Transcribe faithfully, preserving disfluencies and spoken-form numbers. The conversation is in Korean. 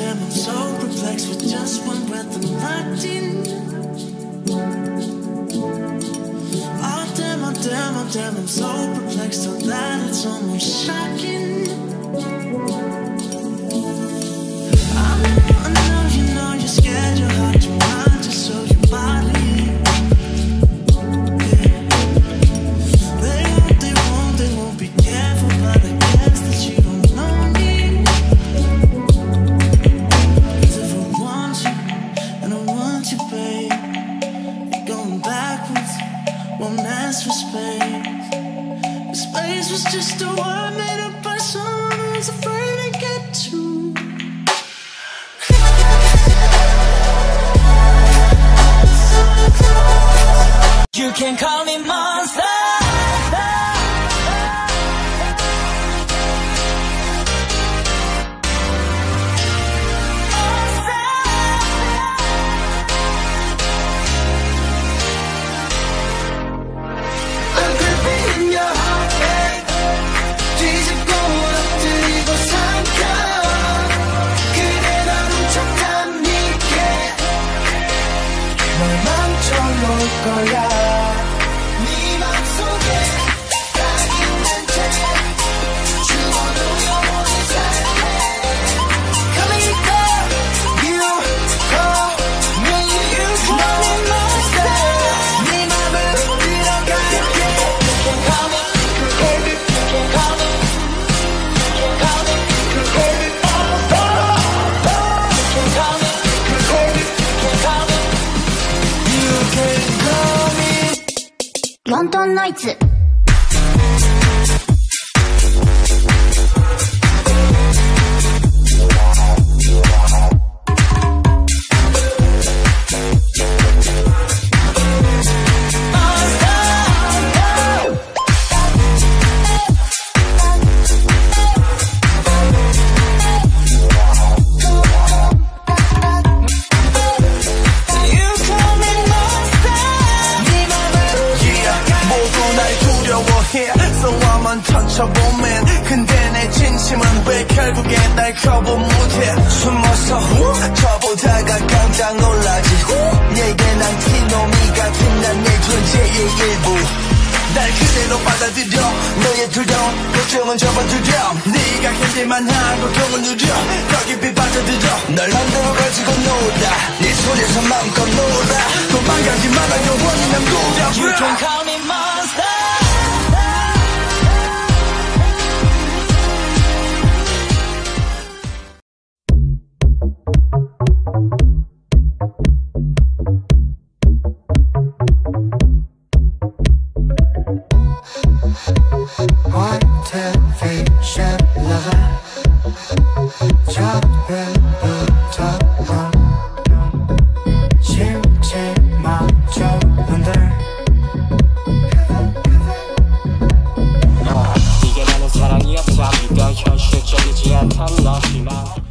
damn, I'm so perplexed with just one breath I'm locked in. Oh damn, oh damn, oh damn, I'm so perplexed so that it's almost shocking. I know, I know, you know you're scared, you're hard to run just so your body. Yeah. They won't, they won't, they won't be careful, but I guess that you don't know me. 'Cause if I want you, and I want you, babe, you're going backwards, won't ask for space. The space was just a word made up by someone who's afraid to get too close. You can call me monster. 거야. 네 맘속에 딱 있는 채 죽어도 영원히 살래. Coming back, you call me, you call me monster. 네 맘을 들어갈게. You can call me, baby. You can call me, you can call me, baby. Oh, oh, oh. You can call me, baby. You can call me, you can. 런던 나이츠 쳐보면 근데 내 진심은 왜 결국에 날 거부 못해. 숨어서 후 쳐보다가 깜짝 놀라지. 내게 난 티노미 같은 난 내 존재의 일부. 날 그대로 받아들여. 너의 두려움 걱정은 접어두려. 네가 견딜만한 고통을 누려. 더 깊이 빠져들어. 널 만들어가지고 놀아. 네 손에서 마음껏 놀아. 도망가지 마라 영원히 남구려. You can call me monster. Motivation lover 처음부터 심지마저 흔들 이게 나는 사랑이 없어. 이건 현실적이지 않던 너지만